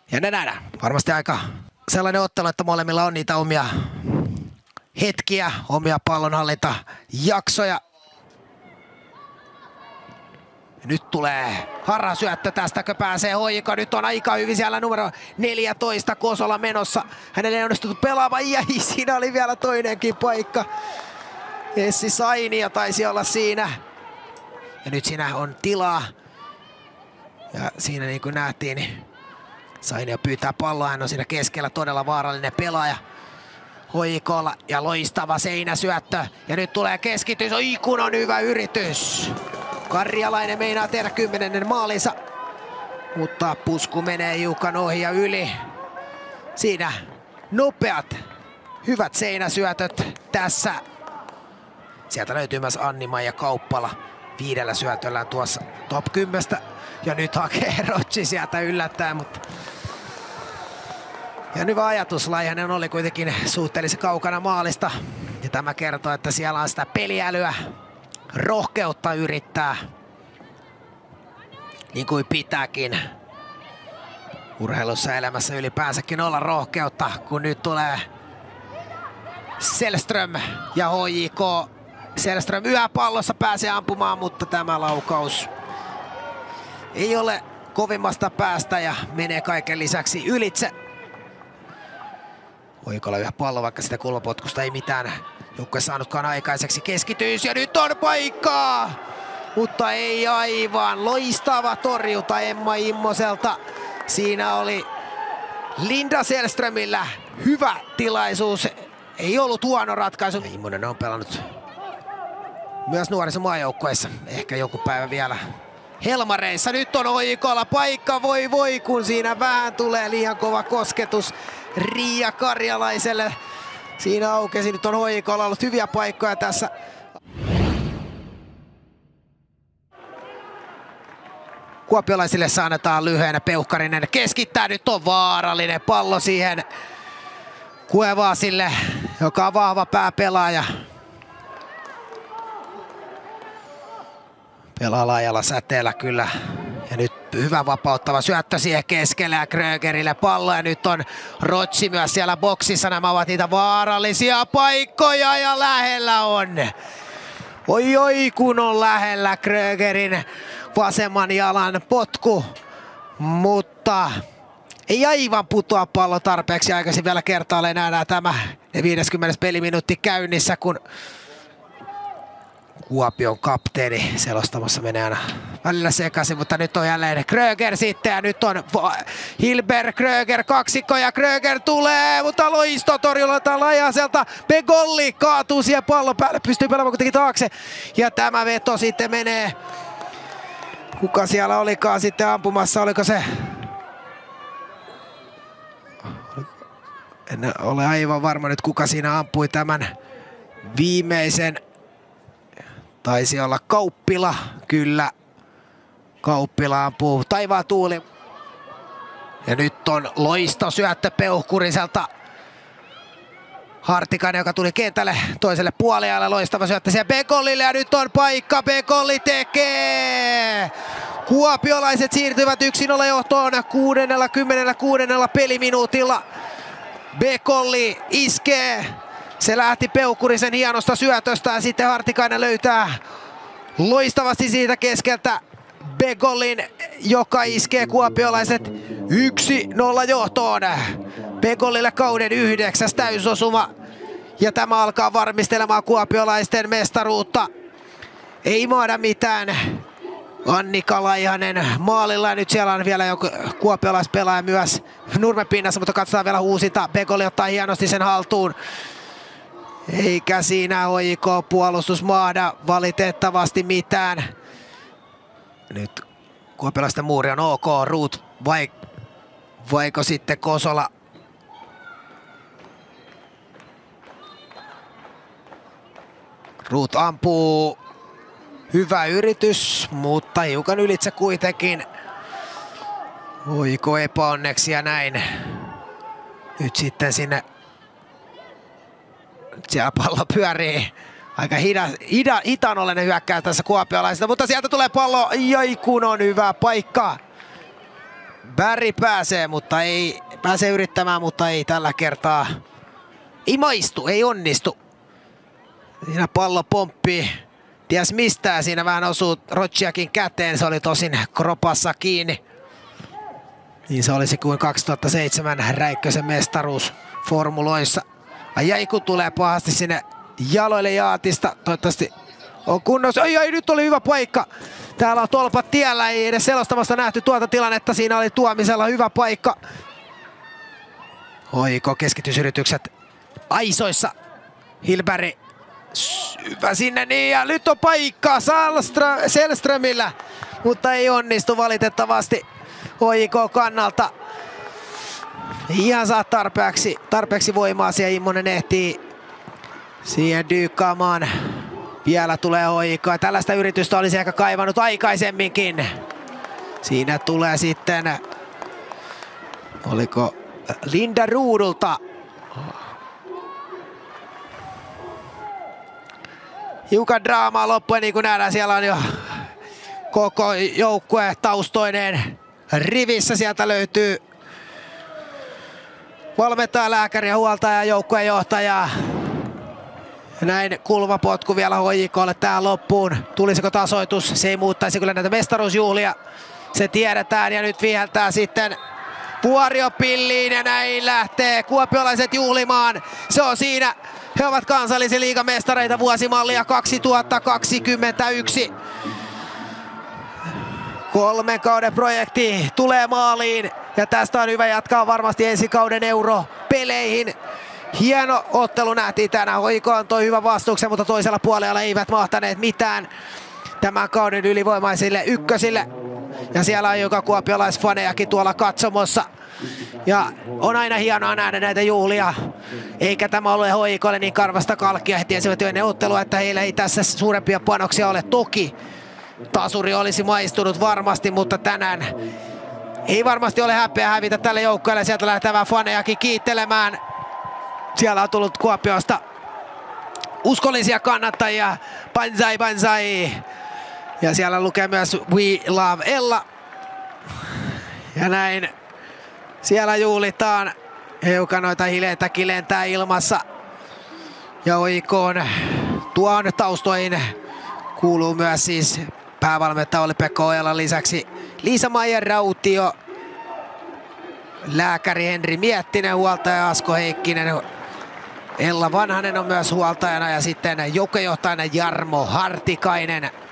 Ja ne nähdään. Varmasti aika sellainen ottelu, että molemmilla on niitä omia hetkiä, omia pallonhallintajaksoja. Nyt tulee Harran syöttö, tästäkö pääsee HJK, nyt on aika hyvin siellä numero 14 Kosola menossa. Hänelle ei onnistuttu pelaamaan ja siinä oli vielä toinenkin paikka. Essi Sainia taisi olla siinä. Ja nyt siinä on tilaa. Ja siinä niin kuin nähtiin, niin Sainia pyytää palloa, hän on siinä keskellä todella vaarallinen pelaaja. HJK:lla ja loistava seinäsyöttö. Ja nyt tulee keskitys, oi kun on hyvä yritys. Karjalainen meinaa tehdä 10. maalinsa, mutta pusku menee hiukan ohi ja yli. Siinä nopeat, hyvät seinäsyötöt tässä. Sieltä löytyy myös Anni-Maija Kauppala 5 syötöllään tuossa top 10. Ja nyt hakee Rotsi sieltä yllättäen, mutta... Ja hyvä ajatuslaji, hänen oli kuitenkin suhteellisen kaukana maalista. Ja tämä kertoo, että siellä on sitä peliälyä. Rohkeutta yrittää, niin kuin pitääkin urheilussa elämässä ylipäänsäkin olla rohkeutta, kun nyt tulee Selström ja HJK. Selström yöpallossa pääsee ampumaan, mutta tämä laukaus ei ole kovimmasta päästä ja menee kaiken lisäksi ylitse. HJK:lla yhä pallo, vaikka sitä kulmapotkusta ei mitään joukkue saanutkaan aikaiseksi. Keskitys ja nyt on paikkaa! Mutta ei aivan. Loistava torjunta Emma Immoselta. Siinä oli Linda Selströmillä hyvä tilaisuus. Ei ollut huono ratkaisu. Immonen on pelannut myös nuorissa maajoukkueissa. Ehkä joku päivä vielä Helmareissa. Nyt on HJK:lla paikka. Voi kun siinä vähän tulee liian kova kosketus Riia Karjalaiselle. Siinä aukesi. Nyt on HJK:lla ollut hyviä paikkoja tässä. Kuopiolaisille annetaan lyhyenä. Peuhkarinen keskittää. Nyt on vaarallinen pallo siihen Kuevasille, joka on vahva pääpelaaja. Pelaa laajalla säteellä kyllä. Ja nyt hyvä vapauttava syöttö siihen keskelle ja Krögerille pallo. Ja nyt on Rotsi myös siellä boksissa. Nämä ovat niitä vaarallisia paikkoja ja lähellä on. Oi kun on lähellä Krögerin vasemman jalan potku. Mutta ei aivan putoa pallo tarpeeksi aikaisin vielä kertaalleen. Nähdään tämä 50. peliminuutti käynnissä, kun Kuopion kapteeni selostamassa menee aina välillä sekaisin, mutta nyt on jälleen Kröger sitten ja nyt on Hilber, Kröger kaksikko ja Kröger tulee, mutta loistotorjunta Lajaselta. Begolli kaatuu siihen pallon päälle, pystyy pelaamaan kuitenkin taakse ja tämä veto sitten menee. Kuka siellä olikaan sitten ampumassa, oliko se? En ole aivan varma nyt kuka siinä ampui tämän viimeisen. Taisi olla Kauppila, kyllä. Kauppila ampuu taivaan tuuli. Ja nyt on loistosyöttö Peuhkuriselta. Hartikainen, joka tuli kentälle toiselle puoliajalle. Loistava syöttö siihen Begollille ja nyt on paikka. Begolli tekee! Kuopiolaiset siirtyvät 1-0 johtoon 66. peliminuutilla. Begolli iskee. Se lähti Peuhkurisen hienosta syötöstä ja sitten Hartikainen löytää loistavasti siitä keskeltä Begollin, joka iskee kuopiolaiset 1-0 johtoon. Begollille kauden 9. täysosuma ja tämä alkaa varmistelemaan kuopiolaisten mestaruutta. Ei maada mitään. Annika Laihanen maalilla ja nyt siellä on vielä joku kuopiolaispelaaja myös nurmepinnassa, mutta katsotaan vielä uusinta. Begolli ottaa hienosti sen haltuun. Eikä siinä HJK-puolustus maada valitettavasti mitään. Nyt kuopiolaisten muuri on ok. Ruut vaiko sitten Kosola? Ruut ampuu. Hyvä yritys, mutta hiukan ylitse kuitenkin. HJK epäonneksi ja näin. Nyt sitten sinne. Siellä pallo pyörii. Aika hitaan ollen hyökkää tässä kuopiolaisista, mutta sieltä tulee pallo. Jai kun on hyvä paikka. Barry pääsee, mutta ei pääse yrittämään, mutta ei tällä kertaa. Ei maistu, ei onnistu. Siinä pallo pomppii. Ties mistä, siinä vähän osuu Rocciakin käteen, se oli tosin kropassa kiinni. Niin se olisi kuin 2007 Räikkösen mestaruus formuloissa. Ai kun tulee pahasti sinne jaloille Jaatista, toivottavasti on kunnossa. Ai nyt oli hyvä paikka. Täällä on tolpat tiellä, ei edes selostamasta nähty tuota tilannetta, siinä oli Tuomisella hyvä paikka. Oiko keskitysyritykset aisoissa. Hilberg hyvä sinne niin ja nyt on paikka Sällströmillä, mutta ei onnistu valitettavasti HJK kannalta. Ihan saa tarpeeksi voimaa siellä, Immonen ehtii siihen dyykkaamaan. Vielä tulee HJK. Tällaista yritystä olisi ehkä kaivannut aikaisemminkin. Siinä tulee sitten, oliko Linda Ruudulta. Hiukan draamaa loppuen, niin kuin nähdään, siellä on jo koko joukkue taustoineen rivissä. Sieltä löytyy valmentaja, lääkäri ja huoltaja, joukkueen johtaja. Näin kulmapotku vielä HJK:lle tähän loppuun. Tulisiko tasoitus? Se ei muuttaisi kyllä näitä mestaruusjuhlia. Se tiedetään ja nyt viheltää sitten Vuorio pilliin ja näin lähtee kuopiolaiset juhlimaan. Se on siinä. He ovat kansallisen liigan mestareita vuosimallia 2021. 3 kauden projekti tulee maaliin ja tästä on hyvä jatkaa varmasti ensi kauden europeleihin. Hieno ottelu nähtiin tänään. HJK antoi hyvän vastuuksen, mutta toisella puolella eivät mahtaneet mitään tämän kauden ylivoimaisille ykkösille. Ja siellä on joka kuopiolaisfanejakin tuolla katsomossa. Ja on aina hienoa nähdä näitä juhlia. Eikä tämä ole HJK:lle niin karvasta kalkkia. He tiesivät jo ennen ottelua, että heillä ei tässä suurempia panoksia ole. Toki tasuri olisi maistunut varmasti, mutta tänään ei varmasti ole häpeä hävitä tälle joukkueelle. Sieltä lähtevää fanejakin kiittelemään. Siellä on tullut Kuopiosta uskollisia kannattajia. Banzai, banzai. Ja siellä lukee myös We Love Ella. Ja näin siellä juhlitaan. Hiukan noita hileitäkin lentää ilmassa. Ja HJK:n tuon taustoihin kuuluu myös siis päävalmentaja Olli-Pekka Ojalan lisäksi Liisa-Maija Rautio, lääkäri Henri Miettinen, huoltaja Asko Heikkinen. Ella Vanhanen on myös huoltajana ja sitten joukkuejohtajana Jarmo Hartikainen.